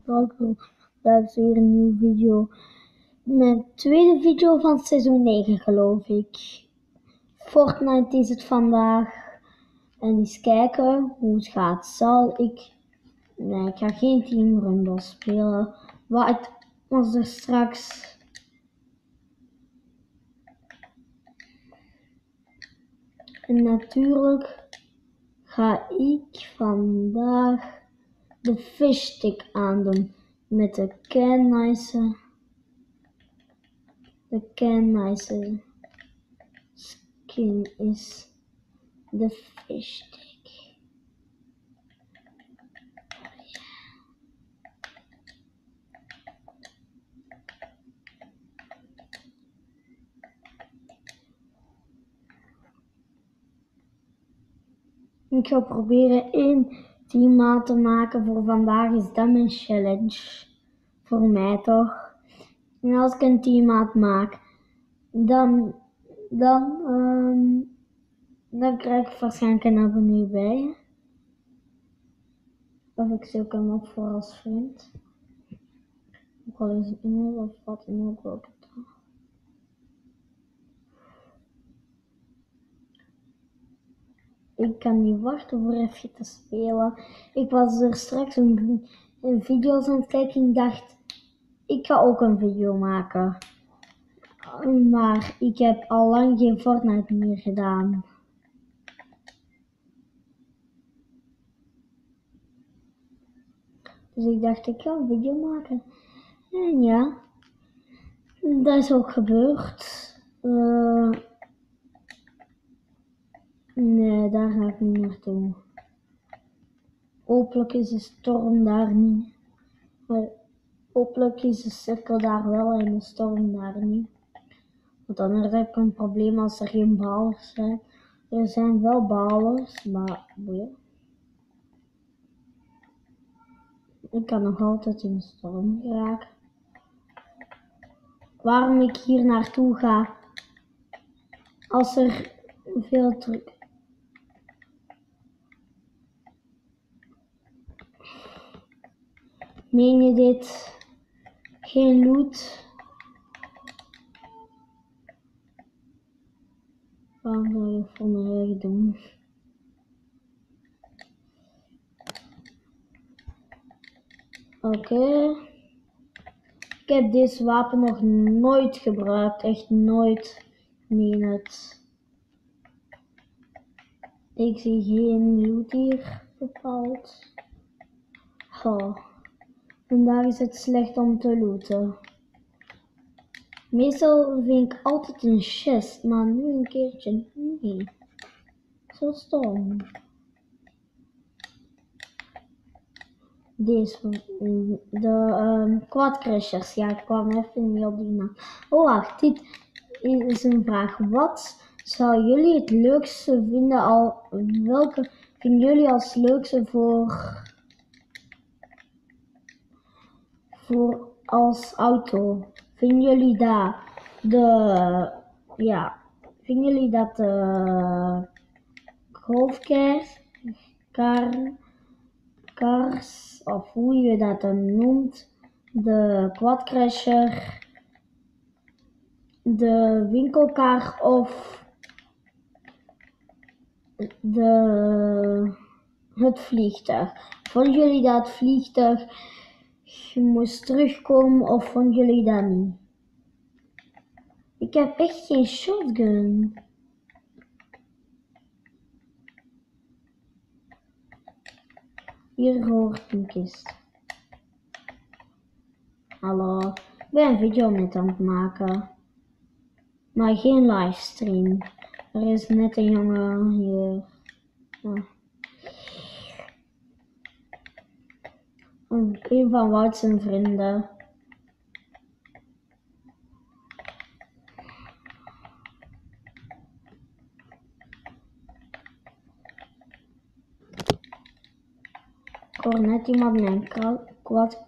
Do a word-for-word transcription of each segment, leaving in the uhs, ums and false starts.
welkom. Daar is weer een nieuwe video. Mijn tweede video van seizoen negen, geloof ik. Fortnite is het vandaag. En eens kijken hoe het gaat. Zal ik... Nee, ik ga geen Team Rumble spelen. Wat was er straks... En natuurlijk ga ik vandaag de fishstick aandoen met de kennice, de kennice skin is de fishstick. Ik ga proberen één teammaat te maken voor vandaag. Is dat mijn challenge? Voor mij toch? En als ik een teammaat maak, dan, dan, um, dan krijg ik waarschijnlijk een abonnee bij. Of ik zoek hem op voor als vriend. Ook al is het e-mail of wat dan ook ook. Ik kan niet wachten voor even te spelen. Ik was er straks een, een video's aan het kijken en dacht, ik ga ook een video maken. Maar ik heb al lang geen Fortnite meer gedaan. Dus ik dacht, ik ga een video maken. En ja, dat is ook gebeurd. Uh, nee, daar ga ik niet naartoe. Hopelijk is de storm daar niet. Maar hopelijk is de cirkel daar wel en de storm daar niet. Want anders heb ik een probleem als er geen ballers zijn. Er zijn wel ballers, maar boeien. Ik kan nog altijd in de storm geraken. Waarom ik hier naartoe ga, als er veel druk... Meen je dit? Geen loot? Waarom zou je voor mijn eigen doen? Oké. Okay. Ik heb deze wapen nog nooit gebruikt. Echt nooit. Ik meen het. Ik zie geen loot hier bepaald. Oh. Vandaag is het slecht om te looten. Meestal vind ik altijd een chest, maar nu een keertje niet. Zo stom. Deze, de um, quadcrashers. Ja, ik kwam even niet op die naam. Oh wacht, dit is een vraag. Wat zou jullie het leukste vinden al, welke vinden jullie als leukste voor, voor als auto? Vinden jullie dat de, ja, vinden jullie dat de golfcars, car, cars, of hoe je dat dan noemt, de quadcrasher, de winkelkar of de, het vliegtuig? Vonden jullie dat het vliegtuig moest terugkomen of vonden jullie dat niet? Ik heb echt geen shotgun. Hier hoort een kist. Hallo, ik ben een video met aan het maken. Maar geen livestream. Er is net een jongen hier. Ja. Een van Wout zijn vrienden. Ik hoor net iemand mijn kwad.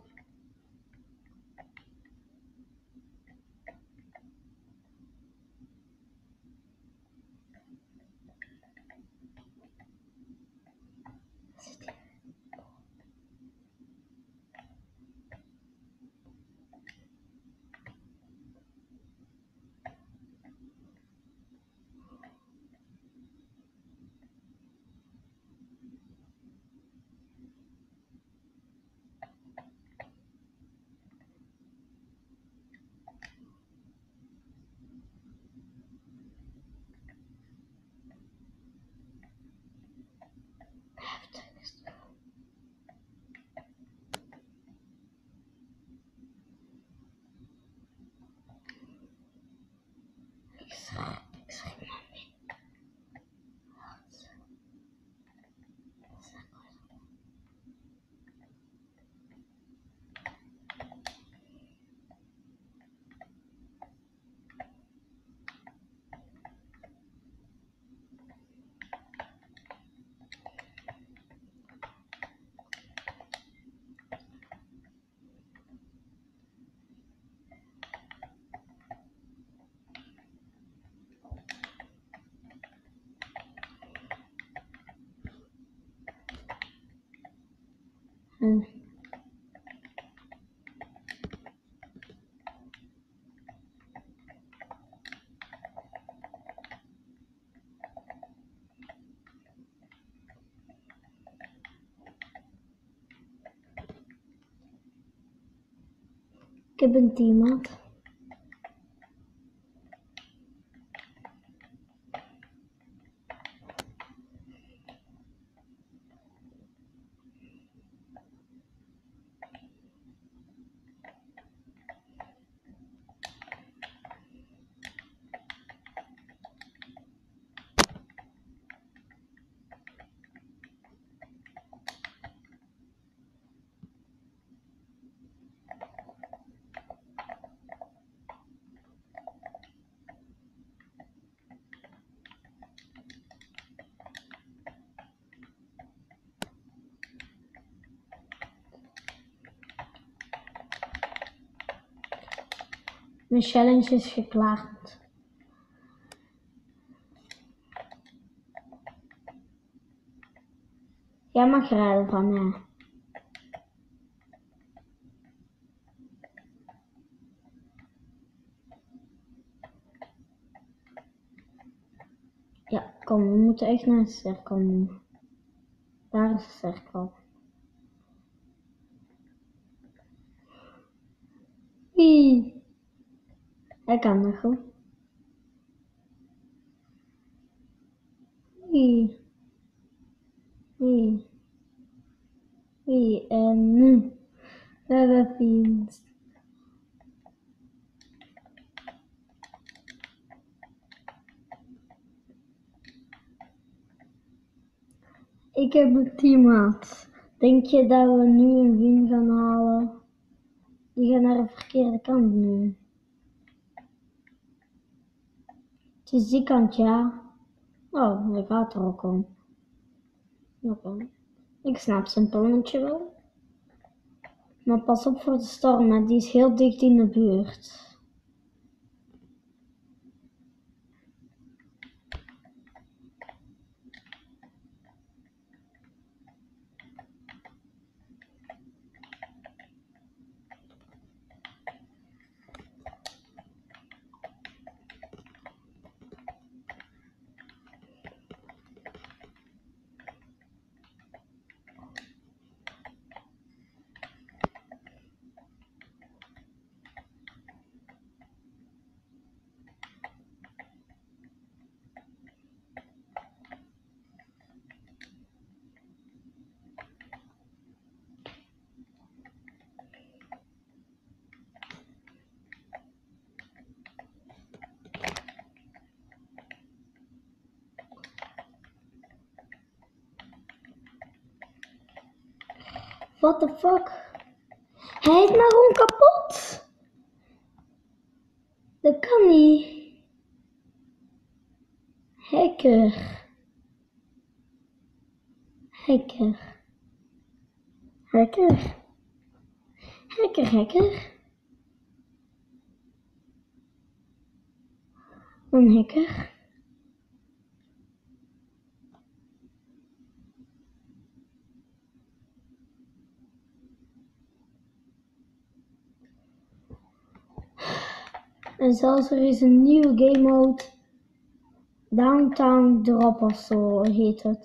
En ik heb een teammaat. Mijn challenge is geklaard. Jij mag rijden van mij. Ja, kom, we moeten echt naar de cirkel nu. Daar is de cirkel. Wie? Hij kan nog goed. Wie? Wie? Wie? En nu. We hebben fiets. Ik heb een teammaat. Denk je dat we nu een win gaan halen? Die gaan naar de verkeerde kant nu. Het is die kant, ja. Oh, hij gaat er ook om. Oké. Ik snap zijn plannetje wel. Maar pas op voor de storm, hè. Die is heel dicht in de buurt. What the fuck? Hij is maar gewoon kapot. Dat kan niet. Hacker. Hacker. Hacker. Hacker, hacker. Een hacker. En zelfs er is een nieuwe game mode. Downtown Drop of zo heet het.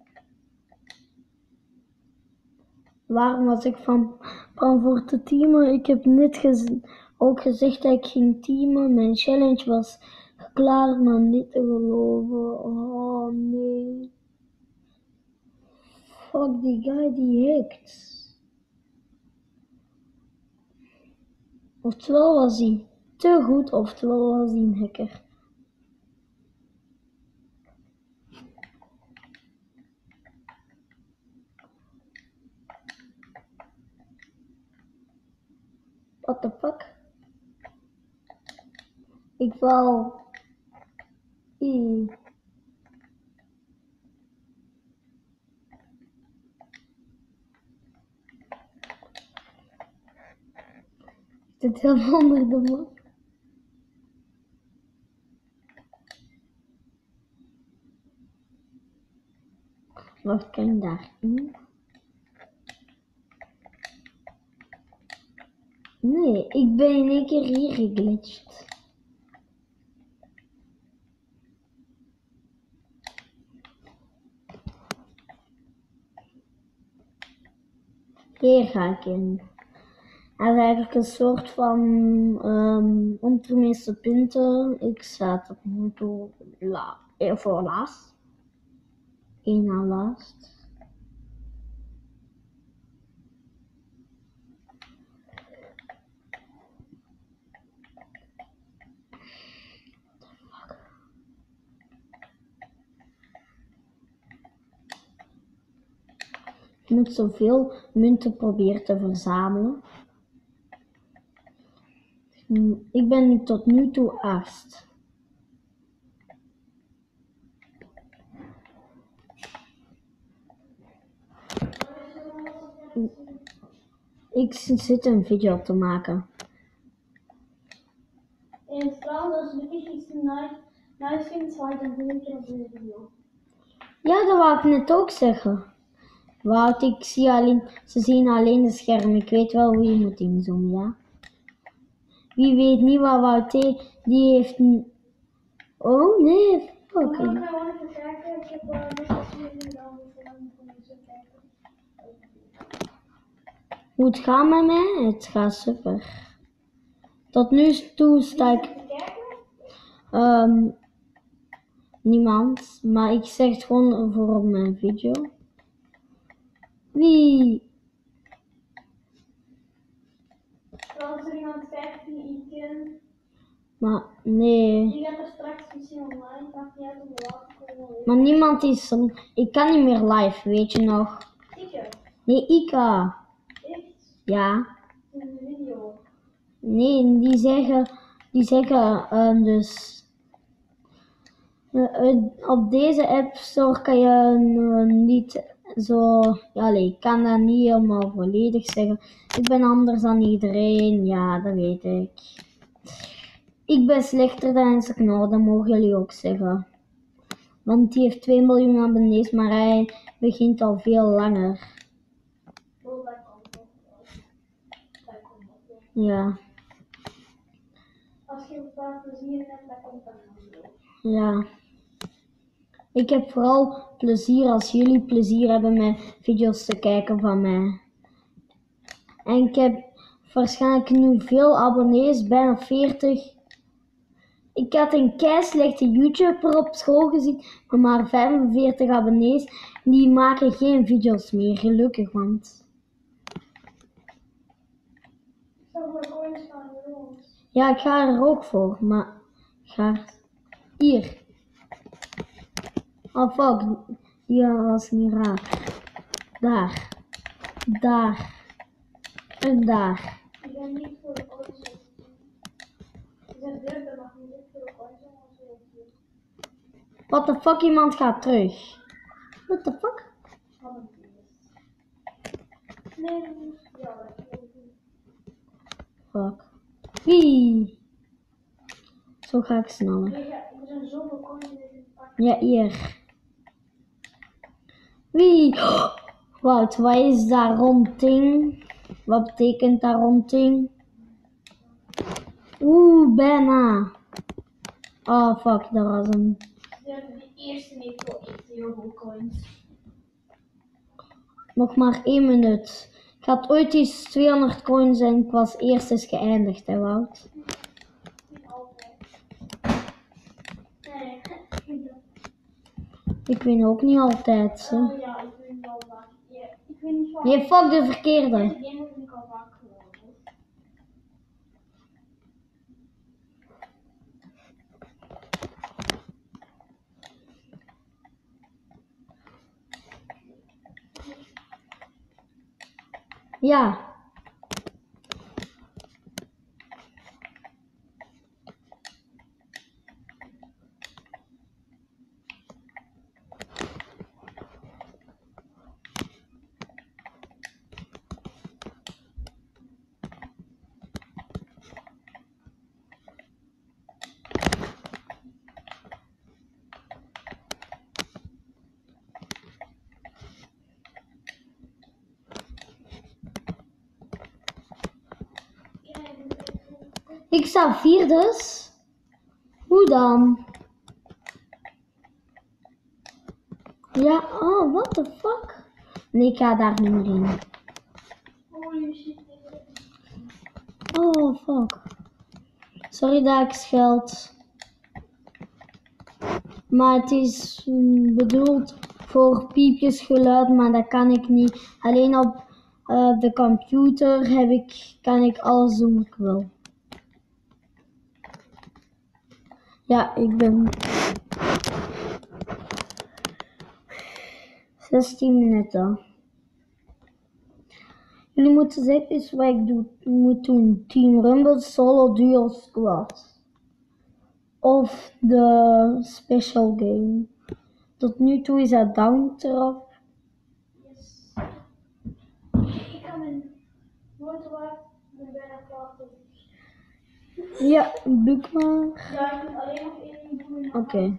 Waarom was ik van plan voor te teamen? Ik heb net gez ook gezegd dat ik ging teamen. Mijn challenge was klaar, maar niet te geloven. Oh nee. Fuck die guy die hackt. Oftewel was hij te goed, oftewel was hij een hacker. What the fuck? Ik wou... I. Ik zit helemaal onder de map. Wacht, kan ik daarin? Nee, ik ben in één keer hier geglitcht. Hier ga ik in. Het is eigenlijk een soort van um, om de meeste punten. Ik sta tot nu toe la voor laatst. Eén na laatst. Je moet zoveel munten proberen te verzamelen. Ik ben nu tot nu toe achtst. Ik zit een video te maken. En trouwens, als je wirklich iets nice vindt, zwaai dan doe ik op deze video. Ja, dat wou ik net ook zeggen. Wout, ik zie alleen, ze zien alleen de scherm. Ik weet wel hoe je moet inzoomen, ja. Wie weet niet wat Wout deed, die heeft een... Oh nee, fuck. Ik ga gewoon even kijken. Ik heb uh, net als jullie gedaan voor lang voor mensen kijken. Hoe het gaat met mij? Het gaat super. Tot nu toe sta ik... Um, niemand, maar ik zeg het gewoon voor op mijn video. Wie? Als er iemand kijkt die ik ken, Maar nee. die gaat er straks misschien online, maakt niet uit om de laat te komen. Maar niemand is er. Ik kan niet meer live, weet je nog? Zeker? Nee, Ika. Echt? Ja. In de video? Nee, die zeggen, die zeggen uh, dus. Uh, uh, op deze app store kan je uh, niet zo. Ja, nee, ik kan dat niet helemaal volledig zeggen. Ik ben anders dan iedereen, ja, dat weet ik. Ik ben slechter dan Snor, dat mogen jullie ook zeggen. Want die heeft twee miljoen abonnees, maar hij begint al veel langer. Oh, dat komt nog wel. Dat komt nog wel. Ja. Als je een paar plezier hebt, dat komt dan nog wel. Ja. Ik heb vooral plezier als jullie plezier hebben met video's te kijken van mij. En ik heb waarschijnlijk nu veel abonnees, bijna veertig. Ik had een keislechte YouTuber op school gezien, maar maar vijfenveertig abonnees. Die maken geen video's meer, gelukkig, want... Zo voor coins gaan jongens. Ja, ik ga er ook voor, maar... Ik ga... Hier. Oh fuck, die was niet raar. Daar. Daar. En daar. Ik ben niet voor de coins. Je bent derde, maar niet voor de coins. What the fuck, iemand gaat terug. What the fuck? Nee, ja, dat is Fuck. Wie? Zo ga ik sneller. er zijn zoveel coins in dit pak. Ja, hier. Wie? Wout, wat is dat rond ding? Wat betekent dat rond ding? Oeh, bijna. Oh fuck, dat was hem. De eerste heeft wel echt heel veel coins. Nog maar één minuut. Ik had ooit eens tweehonderd coins en ik was eerst eens geëindigd, hè Wout? Niet altijd. Nee, Ik win ook niet altijd, zo. oh ja, ik win wel vaak. Ja, ik weet niet vaak. Nee, fuck de verkeerde. Deze game heb ik al vaak gewonnen. Ja. Ik sta vierde. Hoe dan? Ja, oh, what the fuck? Nee, ik ga daar niet meer in. Holy shit. Oh, fuck. Sorry dat ik scheld. Maar het is mm, bedoeld voor piepjesgeluid, maar dat kan ik niet. Alleen op uh, de computer heb ik, kan ik alles doen wat ik wil. Ja, ik ben zestien minuten. Jullie moeten zeggen eens wat ik doe, moet doen. Team Rumble, solo, duo, squad. Of de special game. Tot nu toe is dat down erop. Yes. Ik ga mijn motorwagen ben bijna klaar. Ja, boek maar. Ja, ik moet alleen nog één ding doen. Oké. Okay.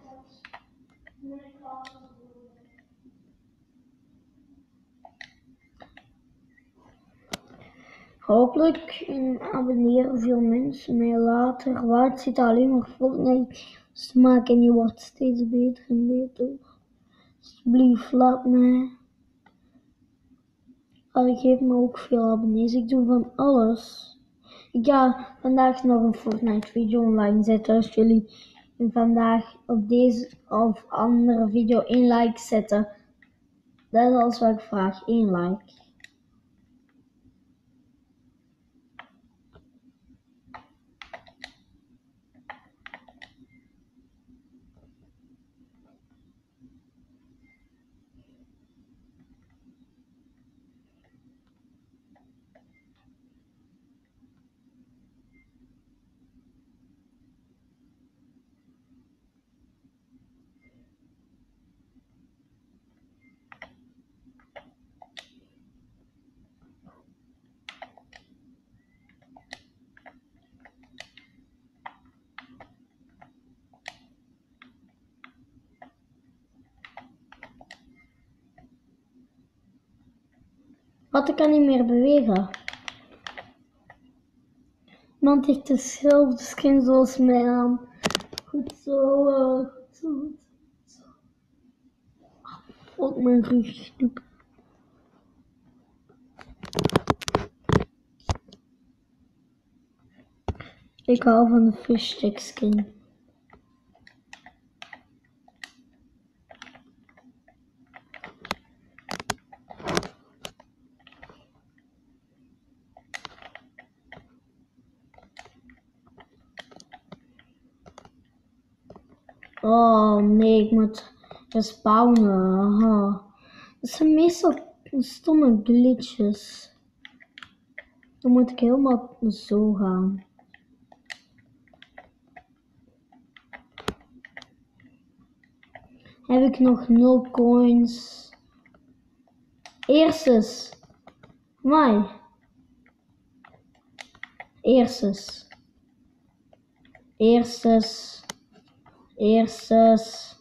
Hopelijk abonneren veel mensen mij later. Waar het zit alleen maar Fortnite te maken en die wordt steeds beter en beter. Alsjeblieft, laat mij. Allee, geef me ook veel abonnees. Ik doe van alles. Ik ga vandaag nog een Fortnite video online zetten. Als jullie vandaag op deze of andere video één like zetten. Dat is alles wat ik vraag. één like. Wat, ik kan niet meer bewegen. Iemand heeft dezelfde skin zoals mij aan. Goed zo, uh, goed zo, goed zo. Op mijn rug. Ik hou van de fishstick skin. Oh nee, ik moet respawnen. Oh. Dat zijn meestal stomme glitches. Dan moet ik helemaal zo gaan. Heb ik nog nul coins. Eerstes. Mai. Eerstes. Eerstes. Eerstes.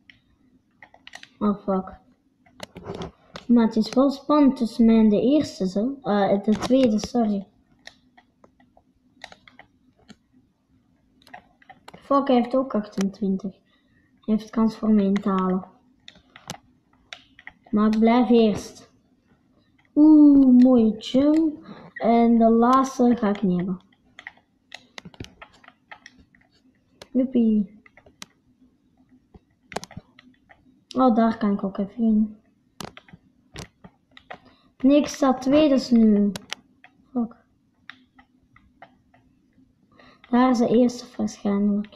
Oh fuck. Maar het is wel spannend tussen mij en de eerste, zo. Uh, de tweede, sorry. Fuck, hij heeft ook achtentwintig. Hij heeft kans voor mij in te halen. Maar ik blijf eerst. Oeh, mooie jump. En de laatste ga ik niet hebben. Joepie. Oh, daar kan ik ook even in. Niks staat tweede nu. Fuck. Daar is de eerste waarschijnlijk.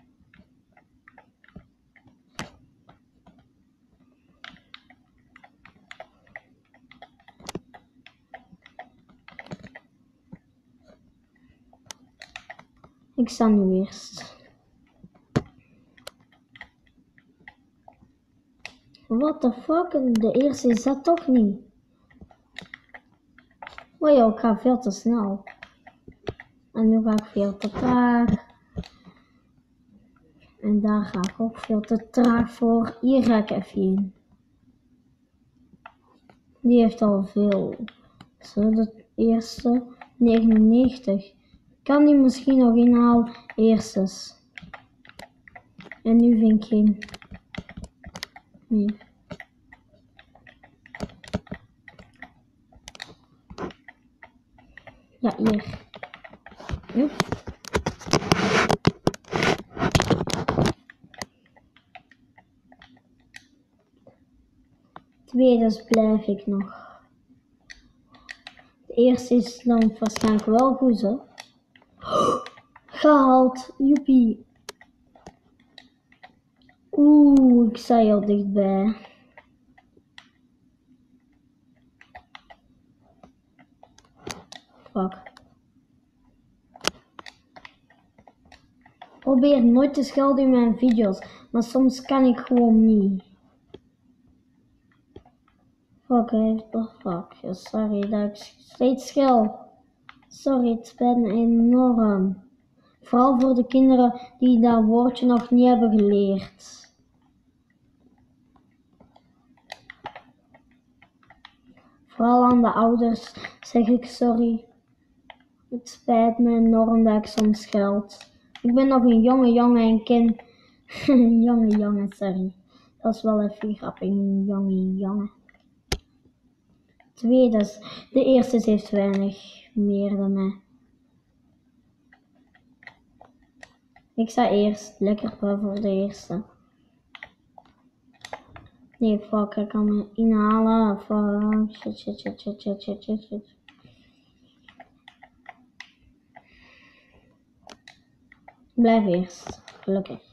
Ik sta nu eerst. What the fuck? De eerste is dat toch niet? Oh ja, ik ga veel te snel. En nu ga ik veel te traag. En daar ga ik ook veel te traag voor. Hier ga ik even in. Die heeft al veel. Zo, de eerste negenennegentig. kan die misschien nog inhalen eerstes. En nu vind ik geen meer. Ja, hier. Joep. Tweede blijf ik nog. De eerste is dan waarschijnlijk wel goed, hè? Gehaald, joepie. Oeh, ik sta heel dichtbij. Fuck. Probeer nooit te schelden in mijn video's, maar soms kan ik gewoon niet. Fuck, oh fuck. Sorry dat ik steeds schel. Sorry, het spijt me enorm. Vooral voor de kinderen die dat woordje nog niet hebben geleerd. Vooral aan de ouders zeg ik sorry. Het spijt me enorm dat ik soms scheld. Ik ben nog een jonge jongen en ken... jonge jongen, sorry. Dat is wel even grappig, een jonge jongen. Tweede, de eerste heeft weinig meer dan mij. Ik sta eerst, lekker voor de eerste. Nee, fuck, ik kan me inhalen. Fuck, shit, shit, shit, shit, shit, shit, shit, shit. Blijf eerst, gelukkig.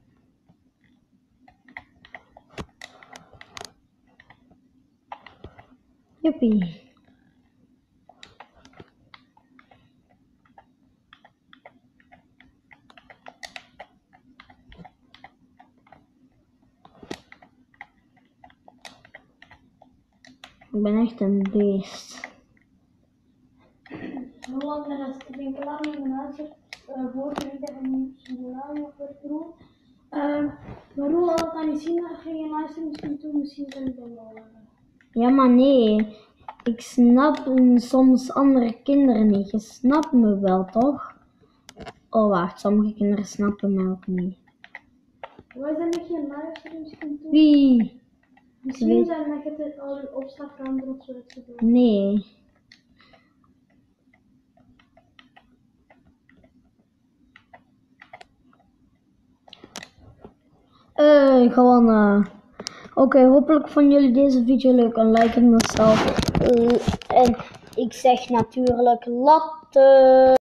Joepie. Ik ben echt een beest. Hoe lang is het? Ik denk lang in mijn huis vorige week en Simulario of wat ik doe. Maar hoe lang kan je zien dat je luisteren misschien toe misschien kan ik dan wel. Ja, maar nee. Ik snap soms andere kinderen niet. Je snapt me wel, toch? Oh, wacht. Sommige kinderen snappen mij ook niet. Waar zijn dat je luisteren misschien toe? Wie? Misschien zijn dat je het al op opslagkamer of zo hebt gedaan. Nee. Eh, gewoon eh. Oké, okay, hopelijk vonden jullie deze video leuk en like het mezelf. Uh, en ik zeg natuurlijk latte.